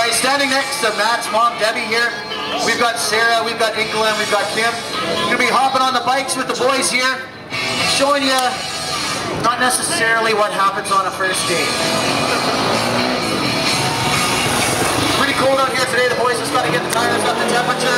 Alright, standing next to Matt's mom, Debbie here. We've got Sarah, we've got Inkle, and we've got Kim. We're going to be hopping on the bikes with the boys here, showing you not necessarily what happens on a first date. Pretty cold out here today. The boys just got to get the tires up, the temperature.